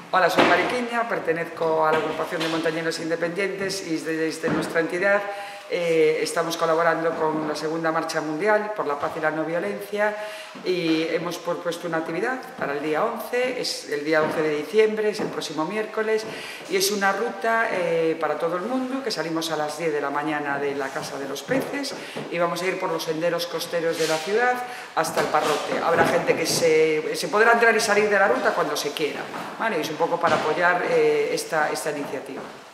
Hola, soy Mariquiña, pertenezco a la agrupación de montañeros independientes y desde nuestra entidad estamos colaborando con la Segunda Marcha Mundial por la Paz y la No Violencia y hemos propuesto una actividad para el día 11, es el día 11 de diciembre, es el próximo miércoles y es una ruta para todo el mundo que salimos a las 10 de la mañana de la Casa de los Peces y vamos a ir por los senderos costeros de la ciudad hasta el Parrote. Habrá gente que se podrá entrar y salir de la ruta cuando se quiera, ¿vale? Y es un poco para apoyar esta iniciativa.